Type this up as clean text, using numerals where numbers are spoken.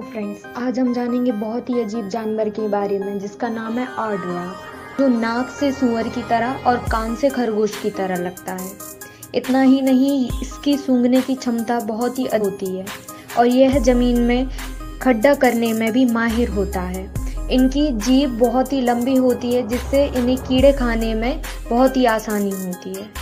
Friends, आज हम जानेंगे बहुत ही अजीब जानवर के बारे में जिसका नाम है आर्डरा, जो नाक से सूअर की तरह और कान से खरगोश की तरह लगता है। इतना ही नहीं, इसकी सूंघने की क्षमता बहुत ही अधिक होती है और यह जमीन में खड्डा करने में भी माहिर होता है। इनकी जीभ बहुत ही लंबी होती है जिससे इन्हें कीड़े खाने में बहुत ही आसानी होती है।